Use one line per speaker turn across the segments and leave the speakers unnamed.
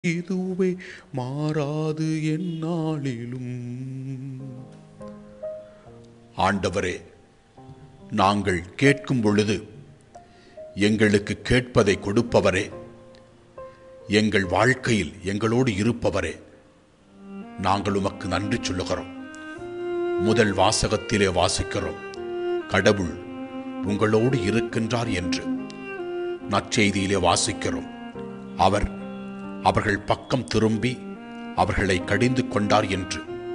இதுவே மாறாது எந்நாளிலும். ஆண்டவரே, நாங்கள் கேட்கும் பொழுது எங்களுக்கு கேட்பதை கொடுப்பவரே, எங்கள் வாழ்க்கையில் எங்களோடு இருப்பவரே, நாங்கள் உமக்கு நன்றி சொல்லுகிறோம். முதல் வாசகத்திலே வாசிக்கிறோம், கடவுள் உங்களோடு இருக்கின்றார் என்று. நற்செய்தியிலே வாசிக்கிறோம், அவர்கள் பக்கம் திரும்பி அவர்களை கடிந்து கொண்டார் என்று.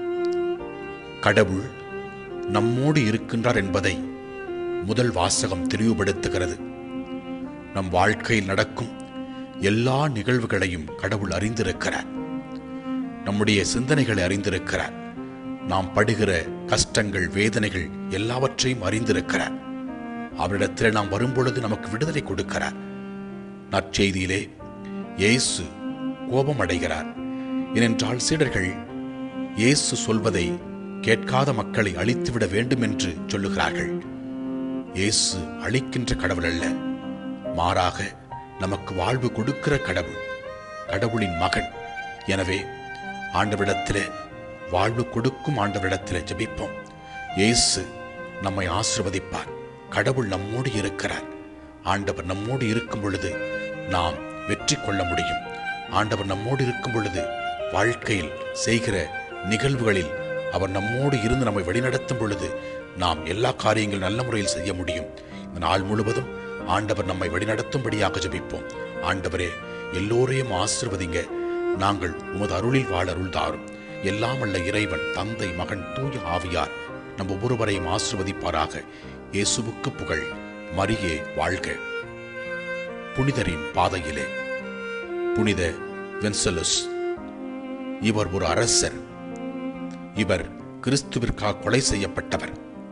கடவுள் நம்மோடு இருக்கின்றார் என்பதை முதல் வாசகம் தெளிவுபடுத்துகிறது. நம் வாழ்க்கையில் நடக்கும் எல்லா நிகழ்வுகளையும் கடவுள் அறிந்திருக்கிறார். நம்முடைய சிந்தனைகளை அறிந்திருக்கிறார். நாம் படுகிற கஷ்டங்கள், வேதனைகள் எல்லாவற்றையும் அறிந்திருக்கிறார். அவரிடத்தில் நாம் வரும்பொழுது நமக்கு விடுதலை கொடுக்கிறார். நற்செய்தியிலே இயேசு கோபம் அடைகிறார். ஏனென்றால் சீடர்கள் இயேசு சொல்வதை கேட்காத மக்களை அழித்துவிட வேண்டும் என்று சொல்லுகிறார்கள். இயேசு அழிக்கின்ற கடவுள் அல்ல, மாறாக நமக்கு வாழ்வு கொடுக்கிற கடவுள், கடவுளின் மகன். எனவே ஆண்டவரிடத்திலே, வாழ்வு கொடுக்கும் ஆண்டவரிடத்திலே ஜெபிப்போம். இயேசு நம்மை ஆசீர்வதிப்பார். கடவுள் நம்மோடு இருக்கிறார். ஆண்டவர் நம்மோடு இருக்கும் பொழுது நாம் வெற்றி கொள்ள முடியும். ஆண்டவர் நம்மோடு இருக்கும் பொழுது வாழ்க்கையில் செய்கிற நிகழ்வுகளில் அவர் நம்மோடு இருந்து நம்மை வழிநடத்தும் பொழுது நாம் எல்லா காரியங்களும் நல்ல முறையில் செய்ய முடியும். இந்த நாள் முழுவதும் ஆண்டவர் நம்மை வழிநடத்தும்படியாக ஜெபிப்போம். ஆண்டவரே, எல்லோரையும் ஆசீர்வதிங்க. நாங்கள் உமது அருளில் வாழ அருள் தாரும். எல்லாம் வல்ல இறைவன், தந்தை, மகன், தூய ஆவியார் நம் ஒவ்வொருவரையும் ஆசீர்வதிப்பாராக. இயேசுவுக்கு புகழ். மரியே வாழ்க. புனிதரின் பாதையிலே புனித வென்சலஸ். இவர் ஒரு அரசர். இவர் கிறிஸ்துவிற்காக கொலை செய்யப்பட்டவர்.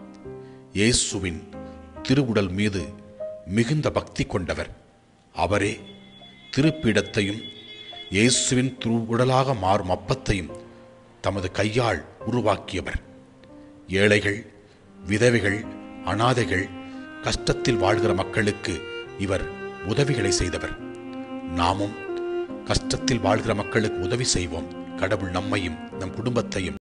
இயேசுவின் திருவுடல் மீது மிகுந்த பக்தி கொண்டவர். அவரே திருப்பீடத்தையும் இயேசுவின் திருவுடலாக மாறும் அப்பத்தையும் தமது கையால் உருவாக்கியவர். ஏழைகள், விதவைகள், அனாதைகள், கஷ்டத்தில் வாழ்கிற மக்களுக்கு இவர் உதவிகளை செய்தவர். நாமும் கஷ்டத்தில் வாழ்கிற மக்களுக்கு உதவி செய்வோம். கடவுள் நம்மையும் நம் குடும்பத்தையும்